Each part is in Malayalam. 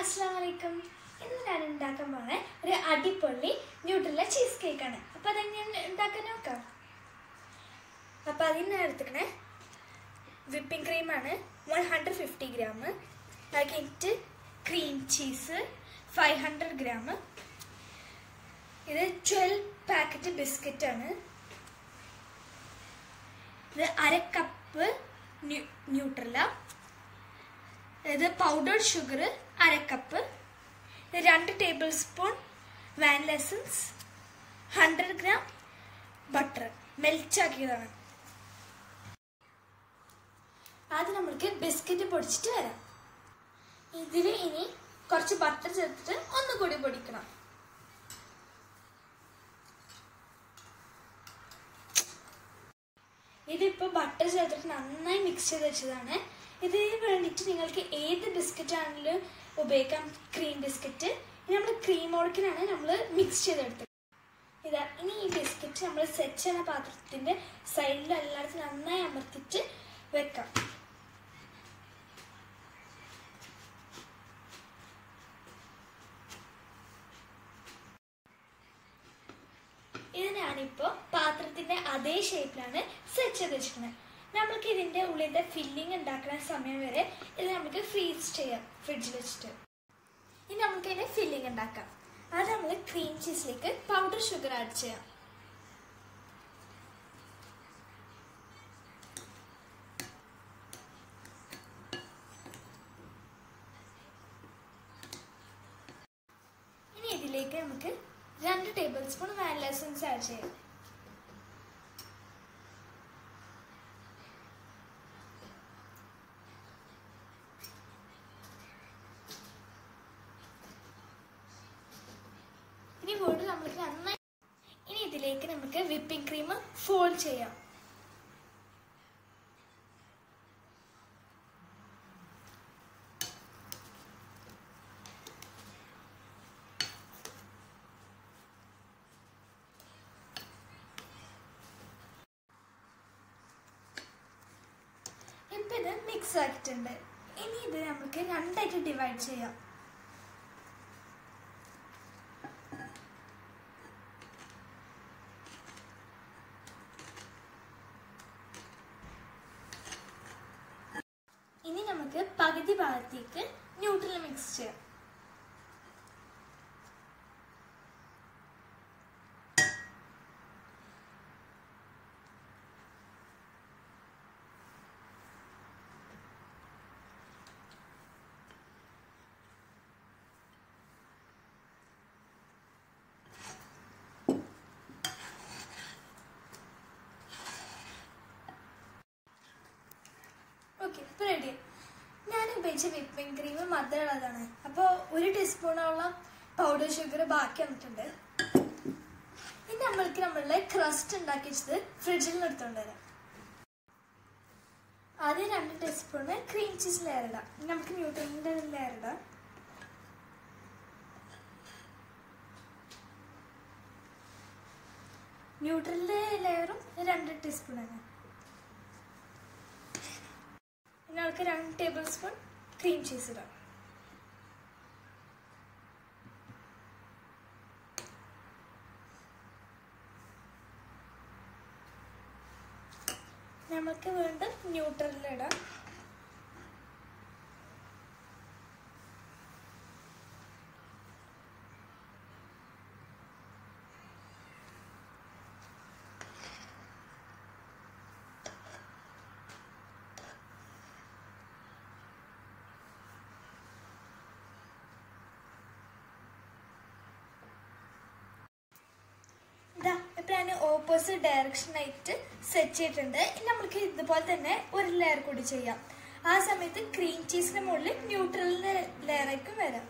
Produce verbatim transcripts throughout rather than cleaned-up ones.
Assalamualaikum. ഇന്ന് ഞാൻ ഉണ്ടാക്കാൻ പോകുന്ന ഒരു അടിപൊളി ന്യൂട്രല്ല ചീസ് കേക്ക് ആണ്. അപ്പോൾ അതെങ്ങനെ ഉണ്ടാക്കാൻ നോക്കാം. അപ്പോൾ അതിന് എടുത്തുക്കണേ വിപ്പിംഗ് ക്രീം ആണ് one hundred fifty gram, packet cream cheese five hundred gram, ഇത് twelve പാക്കറ്റ് ബിസ്ക്കറ്റ് ആണ്, ഇത് അര കപ്പ് ന്യൂട്രല്ല, ഇത് പൗഡർഡ് ഷുഗർ അര കപ്പ്, രണ്ട് table spoon vanilla essence, hundred gram butter melt ആക്കിയതാണ്. ആദ്യം നമുക്ക് ബിസ്ക്കറ്റ് പൊടിച്ചിട്ട് വരാം. ഇതിൽ ഇനി കുറച്ച് ബട്ടർ ചേർത്തിട്ട് ഒന്നുകൂടി പൊടിക്കണം. ഇതിപ്പോൾ ബട്ടർ ചേർത്തിട്ട് നന്നായി മിക്സ് ചെയ്ത് വെച്ചതാണ്. ഇതിന് വേണ്ടിയിട്ട് നിങ്ങൾക്ക് ഏത് ബിസ്ക്കറ്റ് ആണെങ്കിലും ഉപയോഗിക്കാം, ക്രീം ബിസ്ക്കറ്റ്. ഇനി നമ്മൾ ക്രീം ഓർക്കിനാണ് നമ്മൾ മിക്സ് ചെയ്തെടുത്തത്. ഇതാ ഇനി ഈ ബിസ്ക്കറ്റ് നമ്മൾ സെറ്റ് ചെയ്യുന്ന പാത്രത്തിൻ്റെ സൈഡിൽ എല്ലായിടത്തും നന്നായി അമർത്തിട്ട് വെക്കാം. ഇത് ഞാനിപ്പോൾ പാത്രത്തിൻ്റെ അതേ ഷേപ്പിലാണ് സെറ്റ് ചെയ്ത് വെച്ചിരിക്കുന്നത്. നമുക്ക് ഇതിൻ്റെ ഉള്ളിലത്തെ ഫില്ലിങ് ഉണ്ടാക്കുന്ന സമയം വരെ ഇത് നമുക്ക് ഫ്രീസ് ചെയ്യാം ഫ്രിഡ്ജിൽ വെച്ചിട്ട്. ഇനി നമുക്ക് ഇതിൻ്റെ ഫില്ലിങ് ഉണ്ടാക്കാം. അത് നമ്മൾ ക്രീം ചീസിലേക്ക് പൗഡർ ഷുഗർ ആഡ് ചെയ്യാം. ഇനി ഇതിലേക്ക് നമുക്ക് രണ്ട് table spoon vanilla essence add ചെയ്യാം. ഇനി വീണ്ടും നമുക്ക് നന്നായി ഇനി ഇതിലേക്ക് നമുക്ക് വിപ്പിംഗ് ക്രീം ഫോൾഡ് ചെയ്യാം. ഇപ്പം ഇത് മിക്സ് ആക്കിയിട്ടുണ്ട്. ഇനി ഇത് നമുക്ക് രണ്ടായിട്ട് ഡിവൈഡ് ചെയ്യാം. ഇനി നമുക്ക് പകുതി ഭാഗത്തേക്ക് ന്യൂട്രൽ മിക്സ് ചെയ്യാം. ഓക്കെ, ഇപ്പോൾ റെഡി. ഞാൻ ഉപയോഗിച്ച വിപ്പിംഗ് ക്രീം മധുരമുള്ളതാണ്. അപ്പോൾ ഒരു ടീസ്പൂണോളം പൗഡർ ഷുഗർ ബാക്കി വന്നിട്ടുണ്ട്. ഇനി നമ്മൾക്ക് നമ്മളുടെ ക്രസ്റ്റ് ഉണ്ടാക്കി വെച്ചത് ഫ്രിഡ്ജിൽ നിന്ന് എടുത്തുകൊണ്ട് വരാം. ആദ്യം രണ്ട് ടീസ്പൂണ് ക്രീം ചീസ് ലെയർ ഇടാം. നമുക്ക് ന്യൂട്രലിൻ്റെ ലെയർ ഇടാം. ന്യൂട്രലിൻ്റെ ലെയറും രണ്ട് ടീസ്പൂണാണ്. നമുക്ക് രണ്ട് ടേബിൾ സ്പൂൺ ക്രീം ചീസ് ഇടാം. നമുക്ക് വീണ്ടും ന്യൂട്രലിലിടാം. ഇതാ ഇപ്പം ഞാൻ ഓപ്പോസിറ്റ് ഡയറക്ഷനായിട്ട് സെറ്റ് ചെയ്തിട്ടുണ്ട്. ഇനി നമുക്ക് ഇതുപോലെ തന്നെ ഒരു ലെയർ കൂടി ചെയ്യാം. ആ സമയത്ത് ക്രീം ചീസിന് മുകളിൽ ന്യൂട്രലിൻ്റെ ലെയറായിരിക്കും വരാം.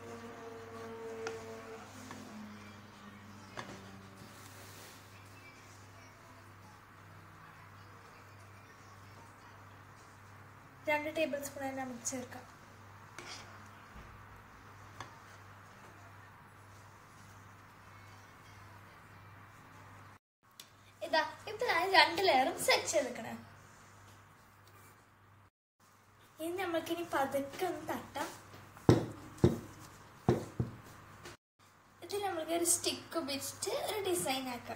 രണ്ട് ടേബിൾ സ്പൂൺ തന്നെ നമുക്ക് ചേർക്കാം. ഇതാ ഇപ്പൊ ഞാൻ രണ്ട് ലെയറും സെറ്റ് ചെയ്തെടുക്കണേ. ഇനി നമുക്കിനി പതുക്കെ ഒന്ന് തട്ടാം. ഈ ഒരു സ്റ്റിക്ക് ഉപയോഗിച്ചിട്ട് ഒരു ഡിസൈൻ ആക്കാം.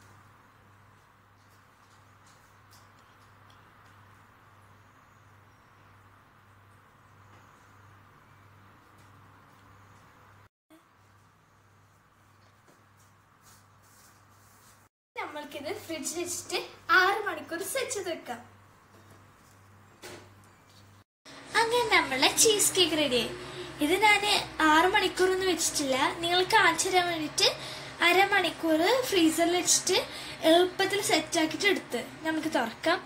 നമ്മൾക്കിത് ഫ്രിഡ്ജിൽ വെച്ചിട്ട് ആറ് മണിക്കൂർ സെറ്റ് ചെയ്ത് വെക്കാം. അങ്ങനെ നമ്മളെ ചീസ് കേക്ക് റെഡിയായി. ഇത് ഞാൻ ആറ് മണിക്കൂറൊന്നും വെച്ചിട്ടില്ല, നിങ്ങൾക്ക് കാണിച്ചു തരാൻ വേണ്ടിയിട്ട് അരമണിക്കൂർ ഫ്രീസറിൽ വെച്ചിട്ട് എളുപ്പത്തിൽ സെറ്റാക്കിയിട്ട് എടുത്ത് നമുക്ക് തുറക്കാം.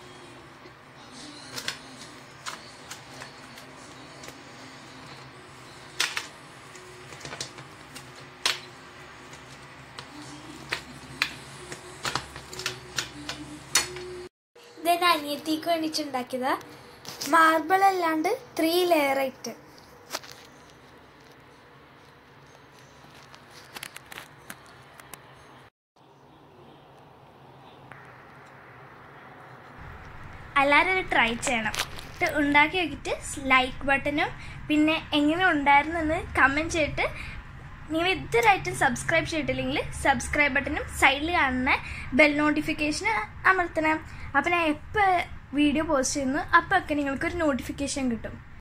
ഇതെന്നെ അനിയത്തിക്ക് വേണ്ടിയിട്ട് ഉണ്ടാക്കിയതാ. മാർബിൾ അല്ലാണ്ട് ത്രീ ലെയർ ആയിട്ട്. എല്ലാവരും ട്രൈ ചെയ്യണം. ഉണ്ടാക്കി നോക്കിയിട്ട് ലൈക്ക് ബട്ടണും പിന്നെ എങ്ങനെ ഉണ്ടായിരുന്നെന്ന് കമൻറ്റ് ചെയ്തിട്ട് നിങ്ങൾ ഇതുവരെയായിട്ടും സബ്സ്ക്രൈബ് ചെയ്തിട്ടില്ലെങ്കിൽ സബ്സ്ക്രൈബ് ബട്ടണും സൈഡിൽ കാണുന്ന ബെൽ നോട്ടിഫിക്കേഷൻ അമർത്തണം. അപ്പം ഞാൻ എപ്പോൾ വീഡിയോ പോസ്റ്റ് ചെയ്യുന്നു അപ്പോൾ ഒക്കെ നിങ്ങൾക്കൊരു നോട്ടിഫിക്കേഷൻ കിട്ടും.